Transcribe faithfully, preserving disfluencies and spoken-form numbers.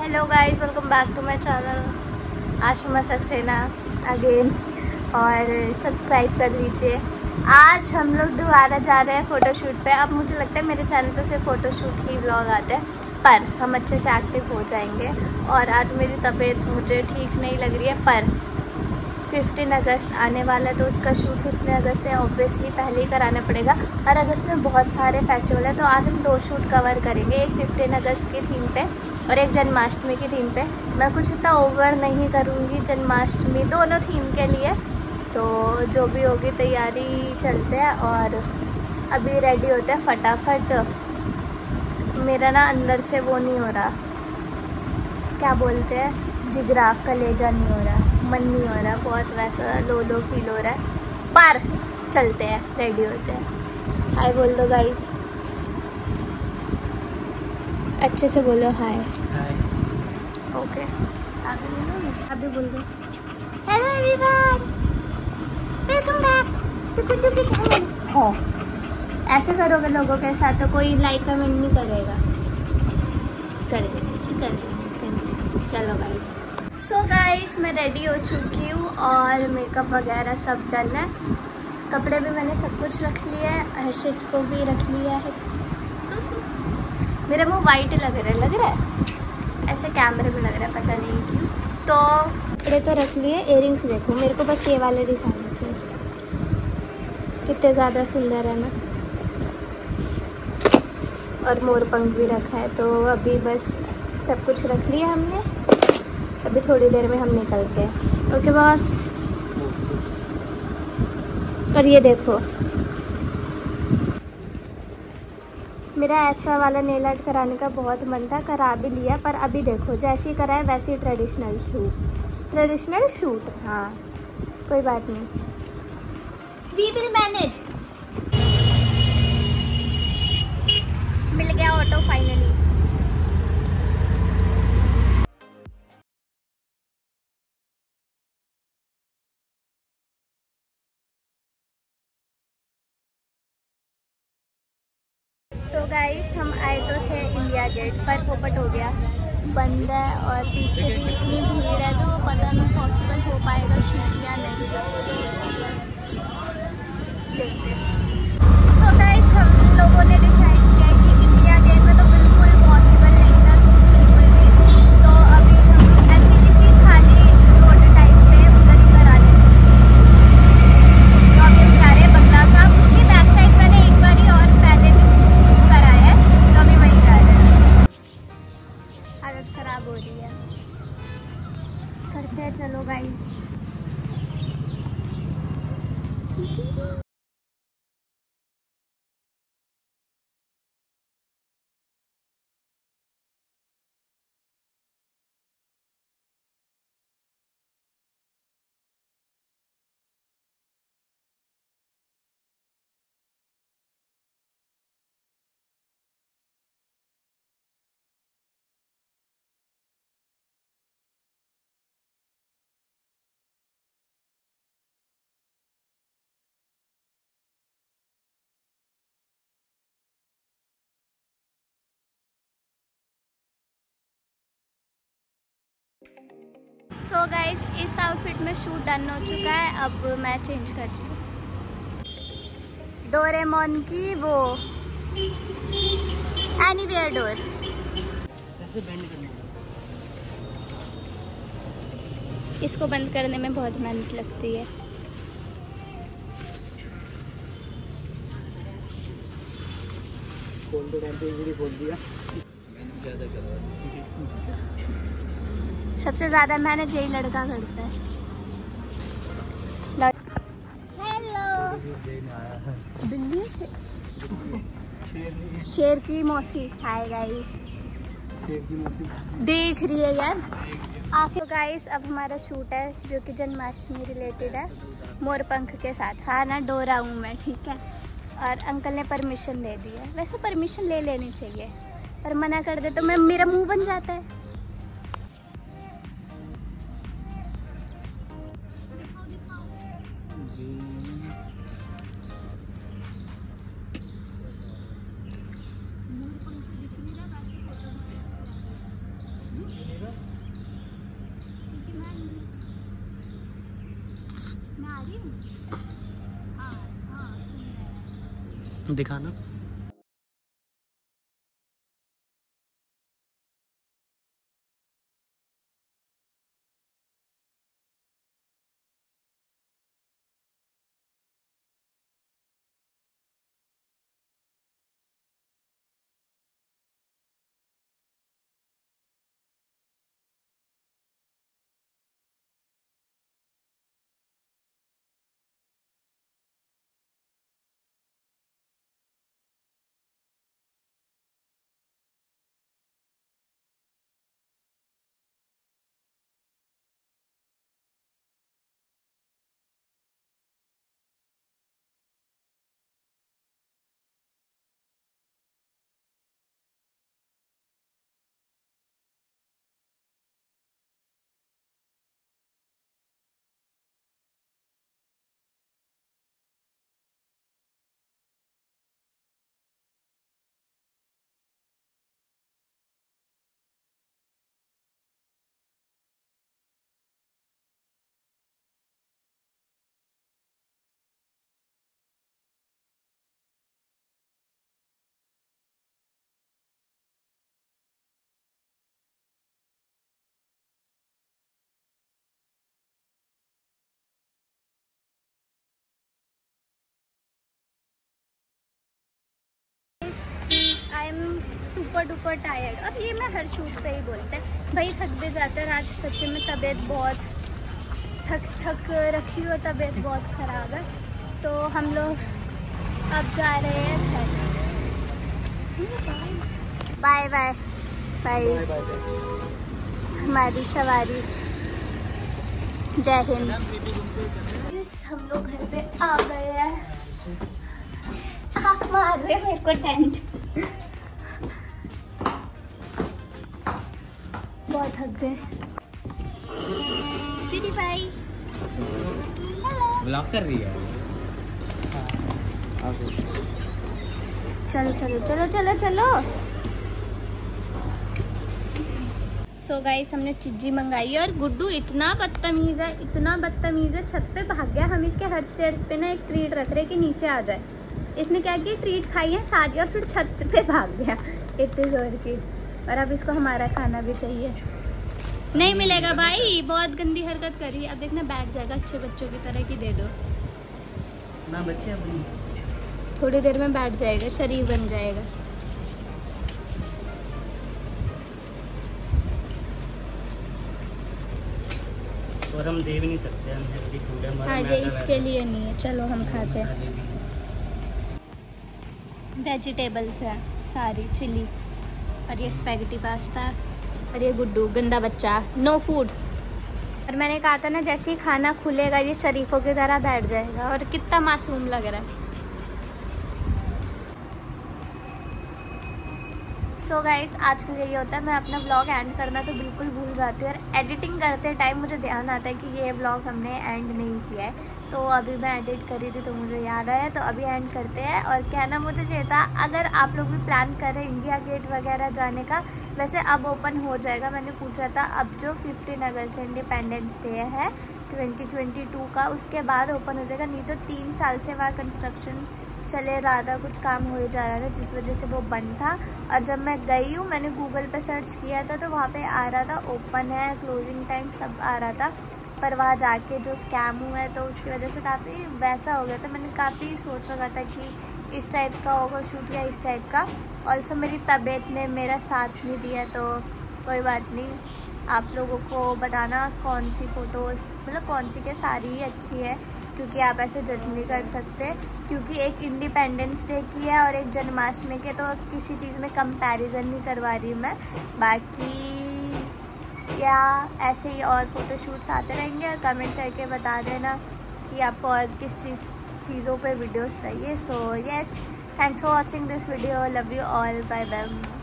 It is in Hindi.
Hello guys, welcome back to my channel Ashima Saxena again, और सब्सक्राइब कर लीजिए। आज हम लोग दोबारा जा रहे हैं फ़ोटोशूट पे। अब मुझे लगता है मेरे चैनल पे सिर्फ फ़ोटोशूट ही व्लॉग आते हैं, पर हम अच्छे से एक्टिव हो जाएंगे। और आज मेरी तबीयत मुझे ठीक नहीं लग रही है, पर फिफ्टीन अगस्त आने वाला है तो उसका शूट फिफ्टीन अगस्त से ऑब्वियसली पहले ही कराना पड़ेगा। और अगस्त में बहुत सारे फेस्टिवल है, तो आज हम दो शूट कवर करेंगे, एक फिफ्टीन अगस्त की थीम पे और एक जन्माष्टमी की थीम पे। मैं कुछ इतना ओवर नहीं करूँगी, जन्माष्टमी दोनों थीम के लिए, तो जो भी होगी तैयारी चलते हैं। और अभी रेडी होते हैं फटाफट। मेरा ना अंदर से वो नहीं हो रहा, क्या बोलते हैं, जिगरा कलेजा नहीं हो रहा, मन नहीं हो रहा, बहुत वैसा लो लो फील हो रहा है। पर चलते हैं, रेडी होते हैं। हाय बोल दो गाइस, अच्छे से बोलो हाय। हाय। ओके, अभी बोलो, अभी बोल दो hello everyone, welcome back to Kuddu की चैनल। हो ऐसे करोगे लोगों के साथ तो कोई लाइक कमेंट नहीं करेगा। कर देंगे जी, कर देंगे। चलो गाइस, सो गाइस मैं रेडी हो चुकी हूँ और मेकअप वगैरह सब डन है। कपड़े भी मैंने सब कुछ रख लिया है, हर्षित को भी रख लिया है। मेरा मुंह वाइट लग रहा है, लग रहा है ऐसे कैमरे में लग रहा है, पता नहीं क्यों। तो कपड़े तो रख लिए, इयरिंग्स देखो, मेरे को बस ये वाले दिखाने थे, कितने ज़्यादा सुंदर है ना। और मोर पंख भी रखा है, तो अभी बस सब कुछ रख लिया हमने। अभी थोड़ी देर में हम निकलते हैं। Okay boss. और ये देखो, मेरा ऐसा वाला नेल आर्ट कराने का बहुत मन था, करा भी लिया, पर अभी देखो जैसे ही कराए वैसे ही ट्रेडिशनल शूट ट्रेडिशनल शूट हाँ कोई बात नहीं, वी विल मैनेज। मिल गया ऑटो फाइनली। तो गाइस हम आए तो थे इंडिया गेट पर, पोपट हो गया बंद है और पीछे भी इतनी भीड़ है, तो पता नहीं पॉसिबल हो पाएगा शूट या नहीं। सो गाइस हम लोगों ने डिसाइड किया है कि इंडिया गेट में तो बिल्कुल पॉसिबल नहीं था शूट, बिल्कुल भी। तो अभी हम ऐसी किसी खाली रोड टाइप पे उधर ही करा लेंगे। तो अभी हम जा रहे हैं बंगला साहब, उसकी बैक साइड मैंने एक बार ही और पहले भी कराया है, तो अभी वहीं जा रहे हैं। हालत खराब हो रही है, करते हैं चलो गाइस। सो गाइस इस आउटफिट में शूट डन हो चुका है, अब मैं चेंज कर रही हूँ। डोरेमोन की वो एनीवेयर डोर, ऐसे बेंड करना है। इसको बंद करने में बहुत मेहनत लगती है। खोल दो, टाइम खोल दिया। मैंने ज़्यादा करवा सबसे ज्यादा मेहनत यही लड़का करता है। हेलो, बिल्ली से शेर की मौसी, हाय गाइस, देख रही है यार आखिर। गाइस अब हमारा शूट है जो कि जन्माष्टमी रिलेटेड है, मोर पंख के साथ। हाँ ना, डोरा हूँ मैं, ठीक है। और अंकल ने परमिशन दे दी है, वैसे परमिशन ले लेनी चाहिए, पर मना कर दे तो मैं मेरा मुंह बन जाता है। दिखाना। I am super duper tired. और ये मैं हर शूट पे ही बोलते हैं, भाई थक भी जाते हैं। आज सच्ची में तबीयत बहुत थक थक रखी हो, तबीयत बहुत ख़राब है। तो हम लोग अब जा रहे हैं घर। बाय बाय बाय हमारी सवारी। जय हिंद। हम लोग घर पे आ गए हैं। आप मार रहे मेरे को टेंट। बहुत थक गए। चिरी भाई ब्लॉक कर रही है। चलो चलो चलो चलो चलो। सो गाइस हमने चिज्जी मंगाई है और गुड्डू इतना बदतमीज है, इतना बदतमीज है, छत पे भाग गया। हम इसके हर स्टेयर्स पे ना एक ट्रीट रख रहे कि नीचे आ जाए। इसने क्या किया, ट्रीट खाई है सारी और फिर छत पे भाग गया इतनी जोर की। और अब इसको हमारा खाना भी चाहिए। नहीं मिलेगा भाई, बहुत गंदी हरकत करी। अब देखना बैठ जाएगा अच्छे बच्चों की तरह की। दे दो ना बच्चे, अपनी थोड़ी देर में बैठ जाएगा, शरीर बन जाएगा। और हम दे भी नहीं सकते, हम हेल्दी फूड है हमारा। हाँ ये इसके लिए नहीं है, चलो हम खाते हैं। वेजिटेबल्स है सारी, चिली और ये स्पैगेटी पास्ता। और ये गुड्डू गंदा बच्चा, नो फूड। और मैंने कहा था ना जैसे ही खाना खुलेगा ये शरीफों की तरह बैठ जाएगा। और कितना मासूम लग रहा है। सो so गाइस आज के लिए ये होता है, मैं अपना व्लॉग एंड करना तो बिल्कुल भूल जाती हूँ। और एडिटिंग करते टाइम मुझे ध्यान आता है कि ये व्लॉग हमने एंड नहीं किया है। तो अभी मैं एडिट करी थी तो मुझे याद आया, तो अभी एंड करते हैं। और कहना मुझे चाहिए था, अगर आप लोग भी प्लान कर रहे हैं इंडिया गेट वगैरह जाने का, वैसे अब ओपन हो जाएगा। मैंने पूछा था, अब जो फिफ्टीन अगस्त इंडिपेंडेंस डे है ट्वेंटी ट्वेंटी टू का, उसके बाद ओपन हो जाएगा। नहीं तो तीन साल से वहाँ कंस्ट्रक्शन चले रहा था, कुछ काम हो जा रहा था जिस वजह से वो बंद था। और जब मैं गई हूँ, मैंने गूगल पे सर्च किया था तो वहाँ पे आ रहा था ओपन है, क्लोजिंग टाइम सब आ रहा था। पर वहाँ जाके जो स्कैम हुआ है तो उसकी वजह से काफ़ी वैसा हो गया था। मैंने काफ़ी सोच रखा था कि इस टाइप का होगा शूट या इस टाइप का। ऑल्सो मेरी तबीयत ने मेरा साथ नहीं दिया, तो कोई बात नहीं। आप लोगों को बताना कौन सी फ़ोटोज़, मतलब कौन सी के सारी ही अच्छी है, क्योंकि आप ऐसे जज नहीं कर सकते। क्योंकि एक इंडिपेंडेंस डे की है और एक जन्माष्टमी के, तो किसी चीज़ में कंपैरिजन नहीं करवा रही मैं। बाकी या ऐसे ही और फोटोशूट्स आते रहेंगे। और कमेंट करके बता देना कि आपको और किस चीज़ चीज़ों पे वीडियोस चाहिए। So yes, thanks for watching this video, love you all, bye bye.